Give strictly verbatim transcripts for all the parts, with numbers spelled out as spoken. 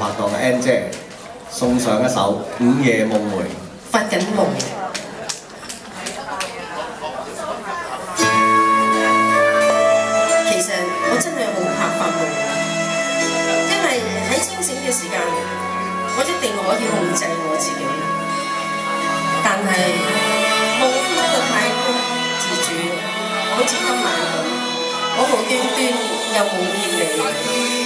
檔嘅 Ann 姐送上一首《午夜夢回》。 發緊夢。其實我真係好怕發夢，因為喺清醒嘅時間，我一定可以控制我自己。但係夢黑得太過自主，好似今晚咁，我無端端又夢見你。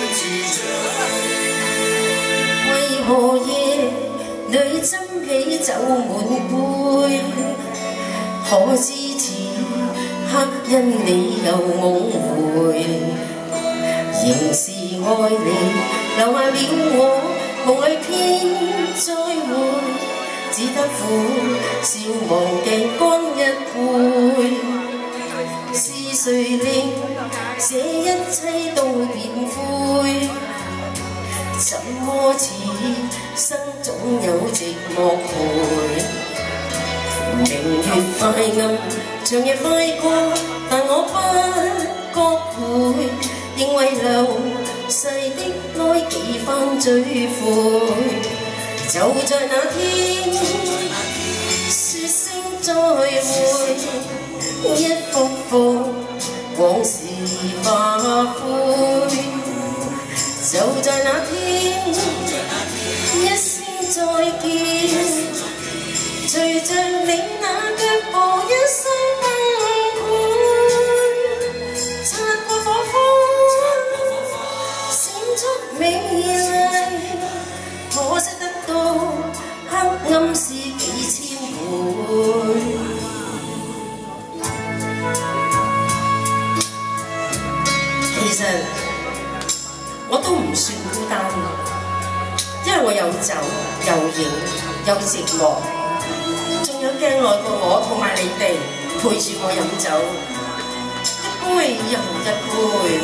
為何夜裏斟起酒滿杯？可知此刻因你又夢回，仍是愛你，留下了我夢裏偏再會，只得苦笑忘記乾一杯。是誰令這一切都變灰？怎麼此生總有寂寞陪？明月快暗，長夜快過，但我不覺攰，仍為流逝的愛幾番追悔。就在那天，說聲再會，一幅幅往事化灰。就在那天，一聲再見，隨着你那腳步一生崩潰，擦過火花，閃出美麗，可惜得到黑暗是幾千倍。其實我都唔算孤單，因為我有酒有影有寂寞，仲有鏡內個我同埋你哋陪住我飲酒，一杯又一杯。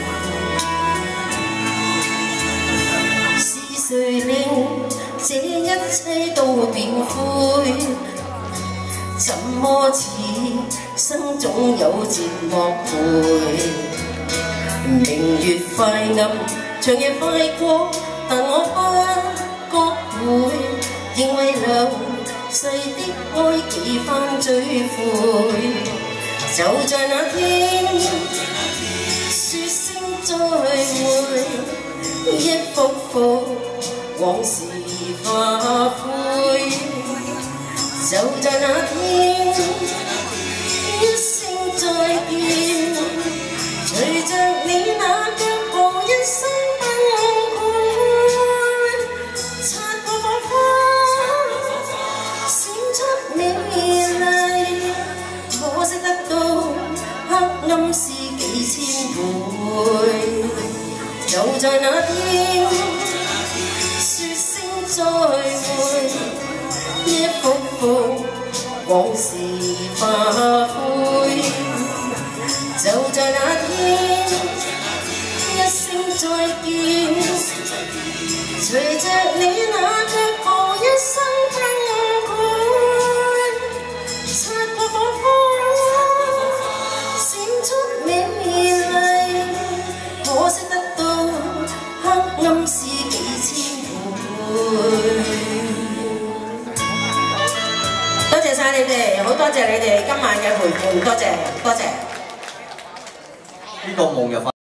是誰令這一切都變灰？怎麼此生總有寂寞陪？明月快暗，長夜快過，但我不覺攰，仍為流逝的愛幾番追悔。就在那天，說聲再會，一幅幅往事化灰。就在那天，一聲再見，隨着你那腳步一生崩潰，擦過火花，閃出美麗，可惜得到黑暗是幾千倍。就在那天，說聲再會，一幅幅往事化灰。就在那天，一聲再見，隨着你那腳步一生崩潰，擦過火花，閃出美麗，可惜得到黑暗是幾千倍。多謝晒你哋，好多謝你哋今晚嘅陪伴，多謝多謝。 呢個夢入